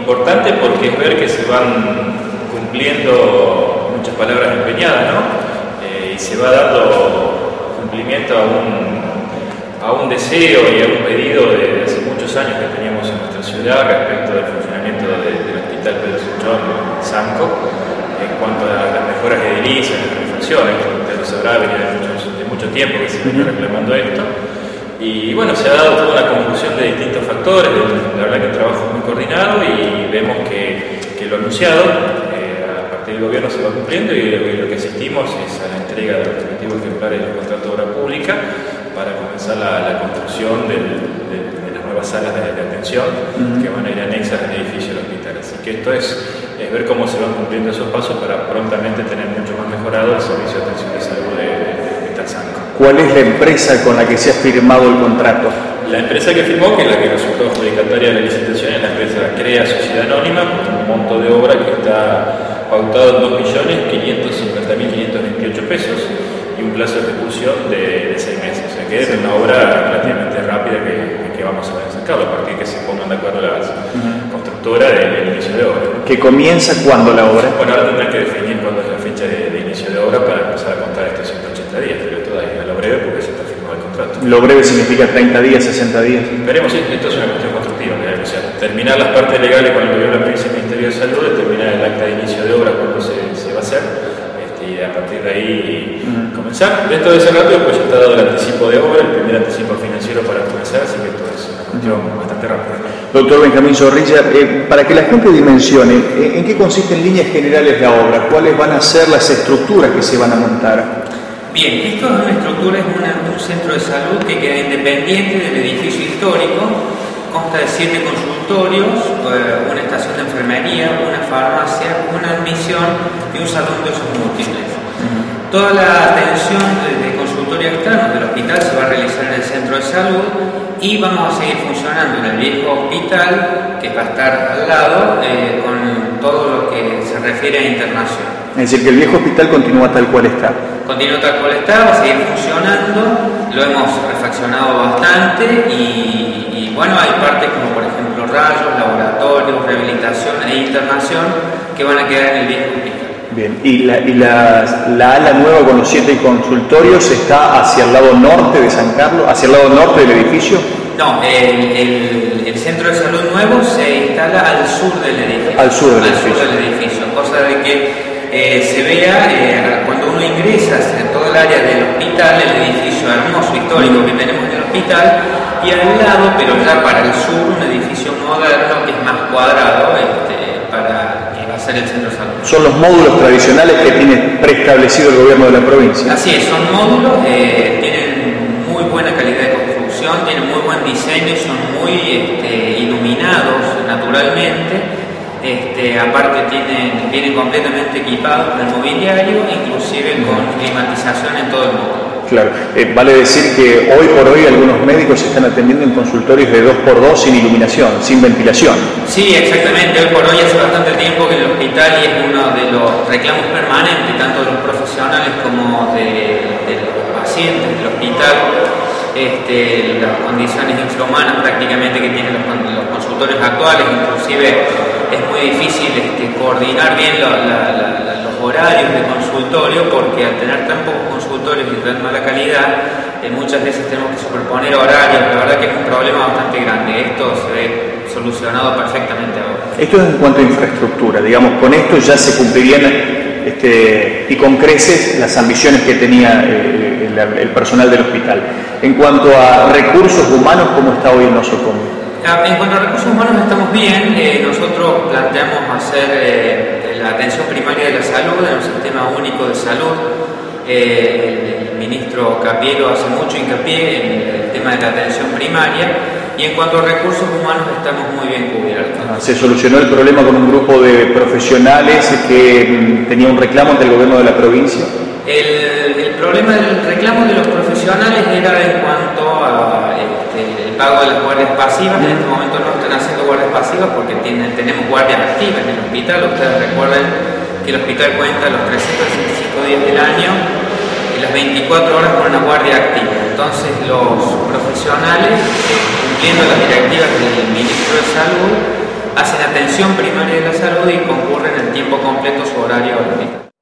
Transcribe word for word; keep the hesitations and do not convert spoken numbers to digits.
importante porque es ver que se van cumpliendo muchas palabras empeñadas, ¿no? Eh, y se va dando cumplimiento a un, a un deseo y a un pedido de, de hace muchos años que teníamos en nuestra ciudad respecto del funcionamiento de, del Hospital Pedro Suchón en Sanco, en cuanto a las mejoras edilicias, las refacciones. Usted lo sabrá, venía de, muchos, de mucho tiempo que se venía reclamando esto. Y bueno, se ha dado toda una conjunción de distintos factores, la verdad que el trabajo es muy coordinado y vemos que, que lo anunciado eh, a partir del gobierno se va cumpliendo y lo, y lo que asistimos es a la entrega de los respectivos ejemplares del contrato de obra pública para comenzar la, la construcción del, de, de las nuevas salas de, de atención uh-huh. que van a ir anexas al edificio del hospital. Así que esto es, es ver cómo se van cumpliendo esos pasos para prontamente tener mucho más mejorado el servicio de atención de salud de, de, de Hospital Sanco. ¿Cuál es la empresa con la que se ha firmado el contrato? La empresa que firmó, que es la que resultó adjudicataria de la licitación, es la empresa CREA Sociedad Anónima, con un monto de obra que está pautado en dos millones quinientos cincuenta mil quinientos veintiocho pesos y un plazo de ejecución de, de seis meses. O sea que es una obra relativamente rápida que, que vamos a sacarlo a partir de que se pongan de acuerdo las uh-huh. constructoras del inicio de obra. ¿Que comienza cuándo la obra? Bueno, ahora tendrán que definir cuándo es la fecha de, de inicio de obra para empezar a contar estos ciento ochenta días, pero todavía a lo breve porque se está firmando el contrato. ¿Lo breve significa treinta días, sesenta días? Esperemos, sí, esto es una cuestión constructiva, o sea, terminar las partes legales con el gobierno de la provincia y el Ministerio de Salud, determinar el acta de inicio de obra, cuándo se, se va a hacer, este, y a partir de ahí uh-huh. comenzar. Dentro de ese rápido, pues ya está dado el anticipo de obra, el primer anticipo financiero para comenzar, así que esto es una cuestión uh-huh. bastante rápida. Doctor Benjamín Zorrilla, eh, para que la gente dimensione, ¿en qué consiste en líneas generales la obra? ¿Cuáles van a ser las estructuras que se van a montar? Bien, esto es una estructura, es una, un centro de salud que queda independiente del edificio histórico, consta de siete consultorios, una estación de enfermería, una farmacia, una admisión y un salón de usos múltiples. Uh-huh. Toda la atención de, de consultorio externo del hospital se va a realizar en el centro de salud y vamos a seguir funcionando en el viejo hospital que va a estar al lado eh, con todo lo que se refiere a internación. Es decir, que el viejo hospital continúa tal cual está. Continúa tal cual está, va a seguir funcionando, lo hemos refaccionado bastante y, y bueno, hay partes como por ejemplo rayos, laboratorios, rehabilitación e internación que van a quedar en el viejo hospital. Bien, ¿y la, y la, la ala nueva con los siete consultorios está hacia el lado norte de San Carlos, hacia el lado norte del edificio? No, el, el, el centro de salud nuevo se instala al sur del edificio. Al sur del, al edificio. Sur del edificio, cosa de que Eh, se vea eh, cuando uno ingresa en todo el área del hospital, el edificio hermoso, histórico que tenemos en el hospital, y al lado, pero ya para el sur, un edificio moderno que es más cuadrado, este, para que va a ser el centro de salud. Son los módulos tradicionales que tiene preestablecido el gobierno de la provincia. Así es, son módulos, eh, tienen muy buena calidad de construcción, tienen muy buen diseño, son muy este, iluminados naturalmente. Este, aparte tienen, vienen completamente equipados con el mobiliario, inclusive con climatización en todo el mundo. Claro, eh, vale decir que hoy por hoy algunos médicos se están atendiendo en consultorios de dos por dos sin iluminación, sin ventilación. Sí, exactamente, hoy por hoy hace bastante tiempo que el hospital y es uno de los reclamos permanentes, tanto de los profesionales como de, de los pacientes del hospital, este, las condiciones infrahumanas prácticamente que tienen los, los consultorios actuales, inclusive es muy difícil este, coordinar bien lo, la, la, la, los horarios de consultorio porque al tener tan pocos consultorios y tan mala calidad eh, muchas veces tenemos que superponer horarios. La verdad que es un problema bastante grande. Esto se ve solucionado perfectamente ahora. Esto es en cuanto a infraestructura, digamos, con esto ya se cumplirían este, y con creces las ambiciones que tenía eh, el, el personal del hospital. En cuanto a recursos humanos, ¿cómo está hoy el nosocomio? En cuanto a recursos humanos estamos bien, eh, nosotros planteamos hacer eh, la atención primaria de la salud en un sistema único de salud. Eh, el, el ministro Capiero hace mucho hincapié en el tema de la atención primaria y en cuanto a recursos humanos estamos muy bien cubiertos. Ah, se solucionó el problema con un grupo de profesionales que mm, tenía un reclamo ante el gobierno de la provincia. El, el problema del reclamo de los profesionales era en cuanto a este, el pago de las guardias pasivas. En este momento no están haciendo guardias pasivas porque tienen, tenemos guardias activas en el hospital. Ustedes recuerden que el hospital cuenta los trescientos sesenta y cinco días del año y las veinticuatro horas con una guardia activa. Entonces los profesionales, eh, cumpliendo las directivas del ministro de Salud, hacen atención primaria de la salud y concurren en tiempo completo su horario al hospital.